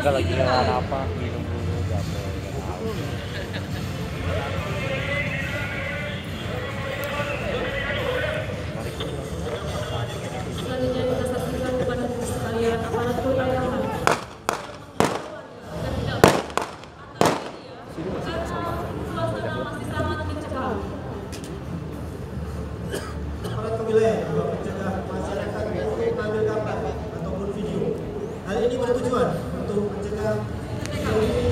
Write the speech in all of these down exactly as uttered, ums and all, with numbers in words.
Enggak lagi ngelawan apa, minum dulu, gak boleh, gak tahu. Selanjutnya kita saksikan kepada sekalian aparatur daerah. Masih sangat mencekam. Aparat kewilayahan juga mencegah masyarakat untuk mengambil gambar ataupun video. Hal ini bertujuan untuk mencegah terorisme.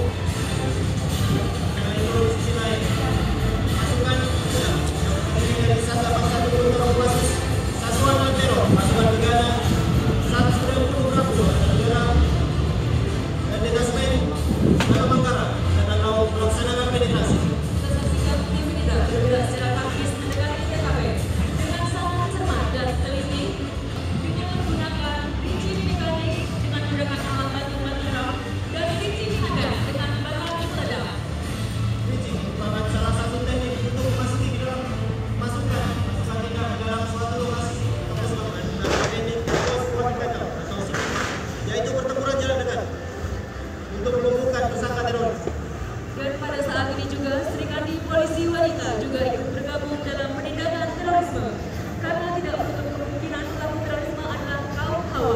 Di sisi lain, pasukan yang terdiri dari Satuan Pangkat Teror Basis, Satuan Teror, Pasukan Gegana, Satuan Brigade Gegana, dan Detasmen Kota Manggarai dan Laut melaksanakan penetrasi. Kita saksikan tim kita bergerak secara taktis mendekati T K P dengan sangat cermat dan teliti dengan menggunakan rinci mekanik dengan menggunakan alat bantu bantu dan rinci mekanik dengan bahan peledak. Rinci merupakan salah satu teknik untuk memasuki di dalam masukan masukan tindak ke dalam suatu lokasi atau sebagai menggunakan teknik close quarter atau C Q, yaitu pertempuran jarak dekat untuk melumpuhkan tersangka teroris. Dan pada saat ini juga Serikandi Polisi Wanita juga ikut bergabung dalam penindakan terorisme karena tidak menutup kemungkinan pelaku terorisme adalah kaum hawa.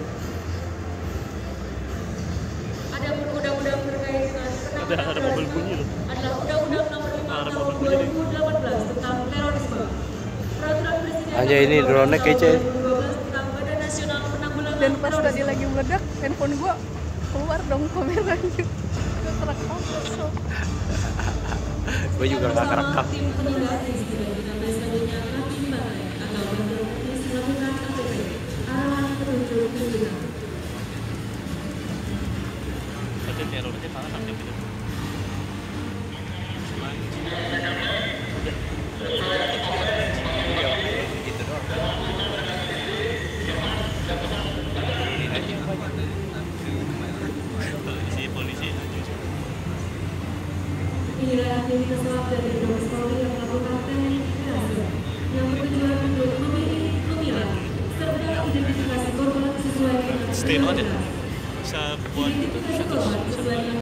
Adapun undang-undang terkait dengan penanganan terorisme adalah Undang-Undang Nomor lima Tahun dua ribu delapan belas tentang terorisme. Peraturan Presiden Aja ini drone kece. dua ribu dua belas tentang Badan Nasional Penanggulangan Dan pas Terorisme. tadi lagi meledak, handphone gua keluar dong kameranya. Gak kerekam so. Gue juga gak kerekam. Tim penindak dan ditambah selanjutnya Hakim Batai atau Bantuan Teknis melakukan A P P arahan petunjuk pimpinan. Ada terornya malah sampai gitu. Polisi polisi Inilah aktivitas lab dari Mabes Polri yang melakukan teknik kerasa yang bertujuan untuk memilih, memilah, serta identifikasi korban sesuai dengan stay banget ya. Bisa buat identifikasi korban sesuai dengan